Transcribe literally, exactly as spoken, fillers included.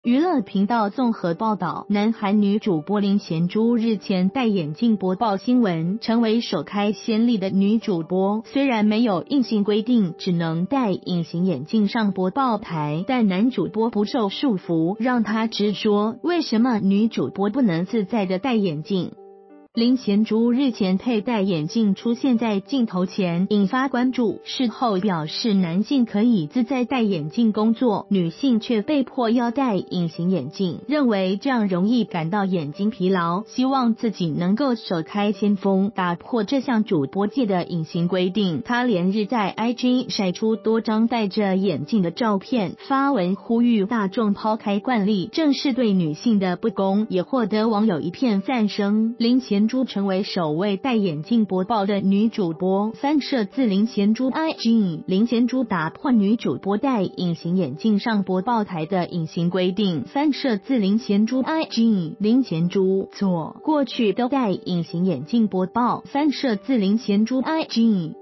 娱乐频道综合报道，南韩女主播林贤珠日前戴眼镜播报新闻，成为首开先例的女主播。虽然没有硬性规定只能戴隐形眼镜上播报台，但男主播不受束缚，让她直说为什么女主播不能自在的戴眼镜。林贤珠日前佩戴眼镜出现在镜头前，引发关注。事后表示，男性可以自在戴眼镜工作，女性却被迫要戴隐形眼镜，认为这样容易感到眼睛疲劳，希望自己能够首开先锋，打破这项主播界的隐形规定。他连日在 I G 晒出多张戴着眼镜的照片，发文呼吁大众抛开惯例，正视对女性的不公，也获得网友一片赞声。林贤珠成为首位戴眼镜播报的女主播。翻摄自林贤珠 I G， 林贤珠打破女主播戴隐形眼镜上播报台的隐形规定。翻摄自林贤珠 I G， 林贤珠错过去都戴隐形眼镜播报。翻摄自林贤珠 I G。